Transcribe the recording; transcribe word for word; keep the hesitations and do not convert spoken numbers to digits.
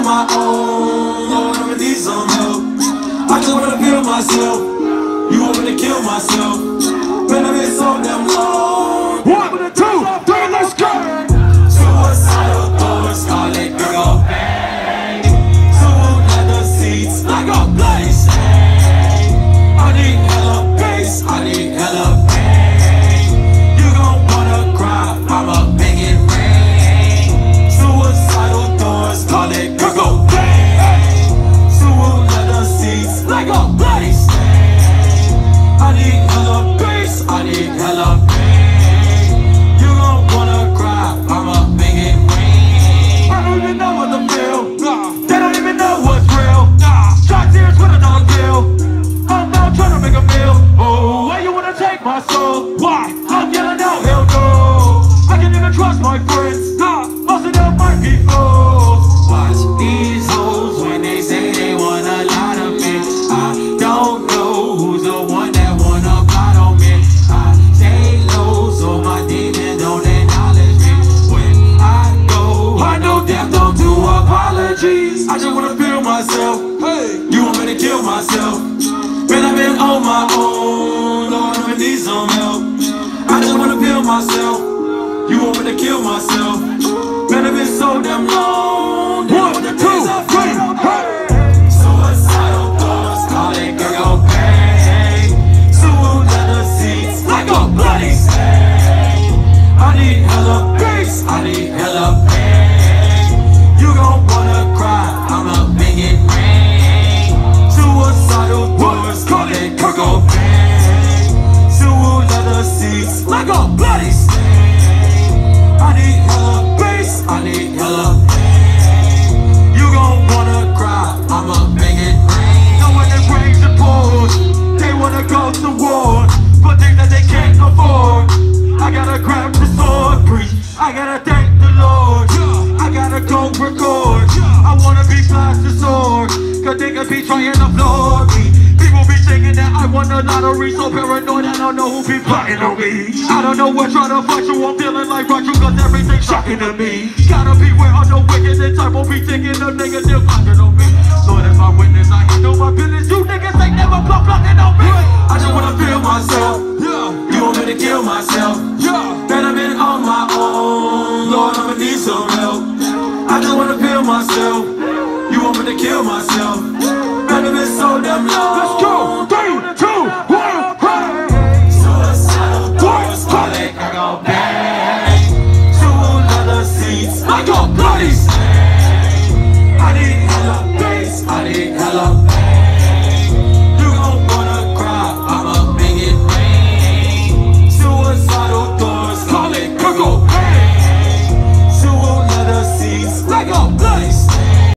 my own, Lord, I'ma need some help. I just wanna feel myself. You want me to kill myself? Man, I've been so damn long. One, two, three, let's go. Suicidal thoughts, call it girl bang. Two leather seats like a bloody stain. I need hella bass, I need hella pain. You gon' wanna cry, I'ma make it rain. Suicidal thoughts, call it girl bang. Two leather seats like a bloody stain. I need hella bass, I need hella pain. You gon' wanna cry, I'ma make it rain. I don't even know what to feel. Nah. They don't even know what's real. Nah. Shot tears with a dollar bill. I'm out trying to make a meal. Oh, why you wanna take my soul? Why? I'm yelling out, hell no. I can't even trust my friends. Nah. Most of them might be fools. Watch these hoes when they say they wanna lie to me. I don't know who's the one that wanna plot on me. I stay low so my demons don't acknowledge me. When I go, I know death don't do apologies. I just wanna feel myself. Hey, you want me to kill myself? Man, I've been on my own, Lord, I'ma need some help. I just wanna feel myself. You want me to kill myself? Man, I've been so damn long. One, two, three, hey. Suicidal thoughts, call it girl bang. Two leather seats like a bloody stain. I need hella bass, I need hella pain. You gon' wanna cry, I'ma make it rain. Suicidal thoughts, call it girl bang. Two leather seats like a bloody stain. I need hella bass, I need hella pain. You gon' wanna cry, I'ma make it rain. Now when it rains and pours, they wanna go to war for things that they can't afford. I gotta grab the sword, preach, I gotta thank the Lord. I gotta go record, I wanna be blasted sword. Cause they could be trying to floor me. People be thinking that I won the lottery, so paranoid I don't know who be plotting on me. I don't know what trying to fight you, I'm feeling like Rachel, cause everything's shocking to me. Gotta beware of the wicked and type won't be thinking of niggas still plotting on me. Lord, if I witness, I handle my business. You niggas ain't never plotting on me. I just wanna feel myself. Yeah. You want me to kill myself? Yeah. Man, I've been on my own, Lord, I'ma need some help. I just wanna feel myself. You want me to kill myself? Man, I've been so damn long. Let's go. Three, two, one, hey. Suicidal thoughts, call it girl bang. Two leather seats like a bloody stain. I need hella bass, I need hella